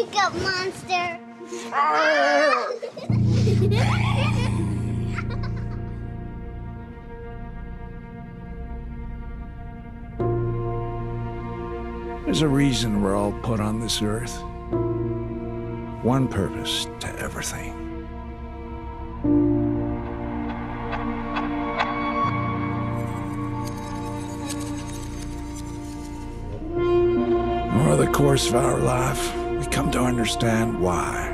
Wake up, monster! There's a reason we're all put on this earth. One purpose to everything. Over the course of our life, we come to understand why.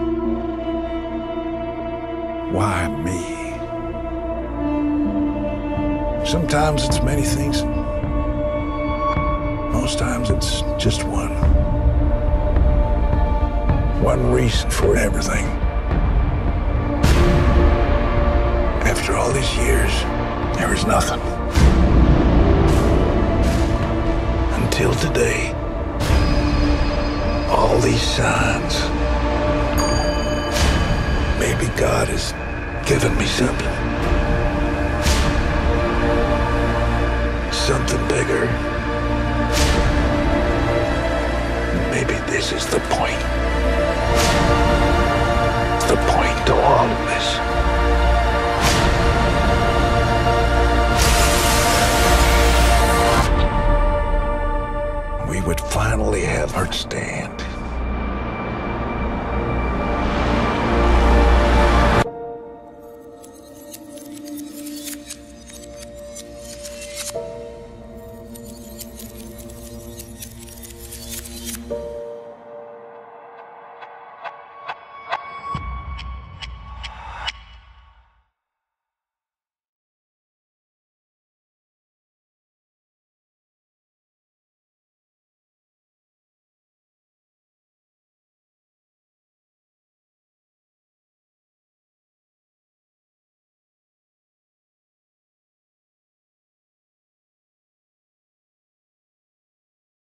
Why me? Sometimes it's many things. Most times it's just one. One reason for everything. After all these years, there was nothing. Until today. All these signs. Maybe God has given me something. Something bigger. Maybe this is the point.